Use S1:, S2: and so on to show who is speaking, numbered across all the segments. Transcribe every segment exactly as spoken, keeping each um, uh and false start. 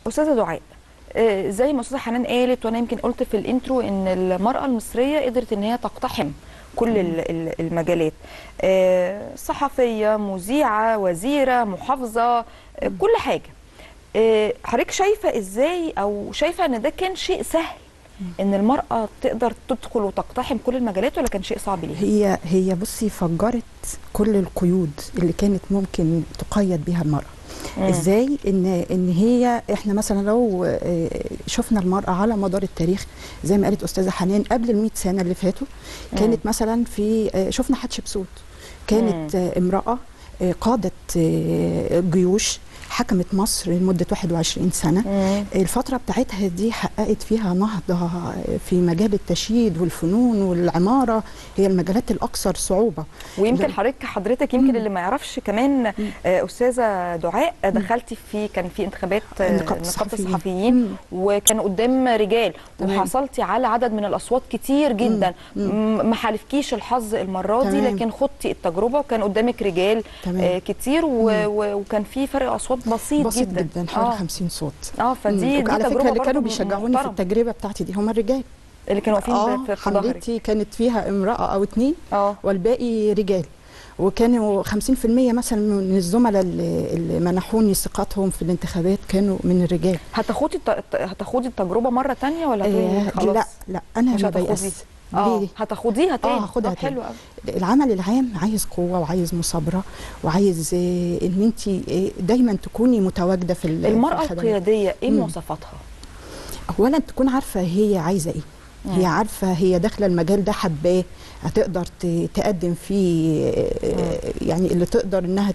S1: استاذه دعاء، آه، زي ما استاذه حنان قالت وانا يمكن قلت في الانترو ان المراه المصريه قدرت ان هي تقتحم كل المجالات، آه، صحفيه، مذيعه، وزيره، محافظه، آه، كل حاجه. آه، حضرتك شايفه ازاي او شايفه ان ده كان شيء سهل ان المراه تقدر تدخل وتقتحم كل المجالات، ولا كان شيء صعب ليها؟
S2: هي هي بصي فجرت كل القيود اللي كانت ممكن تقيد بها المراه. مم. ازاي؟ ان ان هي احنا مثلا لو شفنا المراه على مدار التاريخ زي ما قالت استاذه حنان قبل ال مئة سنه اللي فاتوا، كانت مم. مثلا في شفنا حتشبسوت كانت مم. امراه قادت جيوش، حكمت مصر لمده واحد وعشرين سنه. مم. الفتره بتاعتها دي حققت فيها نهضه في مجال التشييد والفنون والعماره، هي المجالات الاكثر صعوبه.
S1: ويمكن حضرتك حضرتك يمكن مم. اللي ما يعرفش كمان مم. استاذه دعاء دخلتي في كان في انتخابات نقابه الصحفيين وكان قدام رجال تمام. وحصلتي على عدد من الاصوات كتير جدا. مم. ما حالفكيش الحظ المره دي، لكن خضتي التجربه وكان قدامك رجال تمام. كتير و... وكان في فرق اصوات بسيط,
S2: بسيط
S1: جدا
S2: جدا حوالي آه. خمسين صوت.
S1: اه فدي دي
S2: على
S1: تجربه
S2: فكره اللي كانوا بيشجعوني في التجربه بتاعتي دي هم الرجال
S1: اللي كانوا واقفين
S2: آه
S1: في
S2: حملتي كانت فيها امراه او اتنين
S1: اه
S2: والباقي رجال، وكانوا خمسين في المية مثلا من الزملاء اللي, اللي منحوني ثقتهم في الانتخابات كانوا من الرجال.
S1: هتاخدي هتاخدي التجربه مره ثانيه ولا
S2: آه
S1: خلاص؟
S2: لا لا انا ما بيأس.
S1: اه هتاخديها تاني؟
S2: اه هاخدها
S1: حلو قوي.
S2: العمل العام عايز قوه وعايز مثابره وعايز آه ان انت آه دايما تكوني متواجده في
S1: المراه
S2: في
S1: القياديه ايه مواصفاتها؟
S2: اولا تكون عارفه هي عايزه ايه، مم. هي عارفه هي داخله المجال ده حباه، هتقدر تقدم فيه آه يعني اللي تقدر انها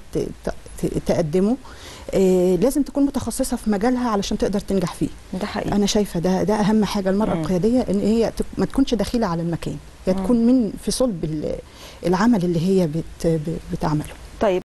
S2: تقدمه. آه لازم تكون متخصصه في مجالها علشان تقدر تنجح فيه.
S1: ده حقيقي.
S2: انا شايفه ده ده اهم حاجه المراه مم. القياديه، ان هي ما تكونش دخيله على المكان، هي تكون من في صلب العمل اللي هي بت بتعمله.
S1: طيب